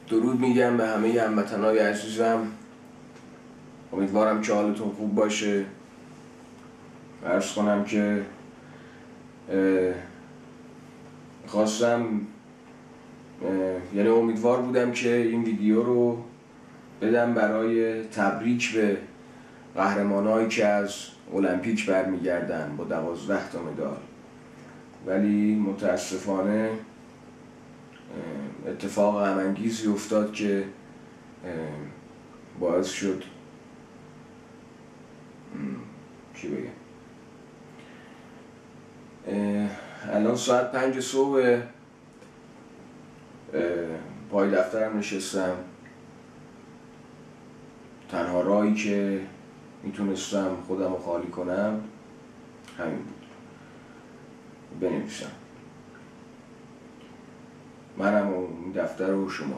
درود میگم به همه هموطنای عزیزم. امیدوارم که حالتون خوب باشه. عرض کنم که خواستم یعنی امیدوار بودم که این ویدیو رو بدم برای تبریک به قهرمانایی که از المپیک برمیگردن با 12 تا مدال، ولی متاسفانه اتفاق غم‌انگیزی افتاد که باعث شد چی بگم، الان ساعت 5 صبح پای دفترم نشستم. تنها راهی که میتونستم خودم رو خالی کنم همین بود، بنویسم. منم و این دفتر و شما.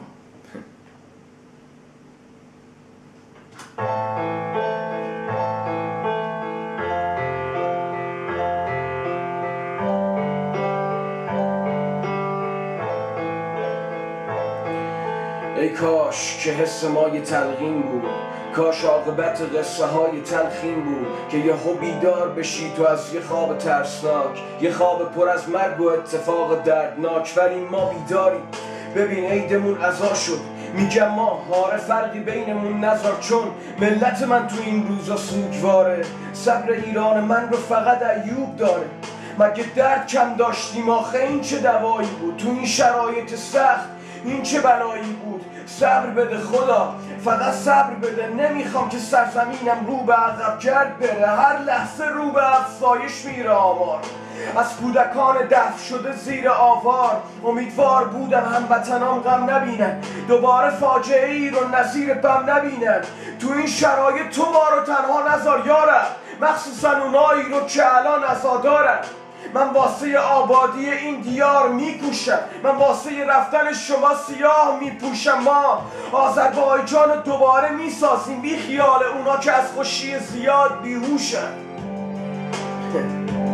ای کاش که حس ما یه تلقین بود، کاش عاقبت قصه های تلخین بود که یهو بیدار بشی تو از یه خواب ترسناک، یه خواب پر از مرگ و اتفاق دردناک. ولی ما بیداریم، ببین عیدمون عزا شد. میگم ما هاره فرقی بینمون نذار، چون ملت من تو این روزا سوگواره. صبر ایران من رو فقط ایوب داره. مگه درد کم داشتیم آخه این چه دوایی بود؟ تو این شرایط سخت این چه بلایی بود؟ صبر بده خدا، فقط صبر بده. نمیخوام که سرزمینم رو به عقب گرد بره، هر لحظه رو به افزایش میره آمار. از کودکان دفن شده زیر آوار امیدوار بودم هموطنام غم نبینن، دوباره فاجعه ای رو نظیر بم نبینن. تو این شرایط تو ما رو تنها نذار یارم، مخصوصا اونایی رو که الان عزادارن. من واسه آبادی این دیار میکوشم، من واسه رفتن شما سیاه میپوشم. ما آذربایجان دوباره میسازیم، بی خیال اونا که از خوشی زیاد بیهوشن.